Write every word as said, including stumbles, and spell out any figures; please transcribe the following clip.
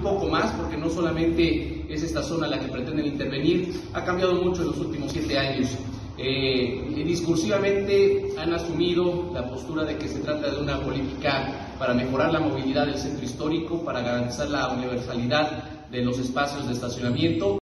poco más, porque no solamente es esta zona la que pretenden intervenir, ha cambiado mucho en los últimos siete años. Eh, discursivamente han asumido la postura de que se trata de una política para mejorar la movilidad del centro histórico, para garantizar la universalidad de los espacios de estacionamiento.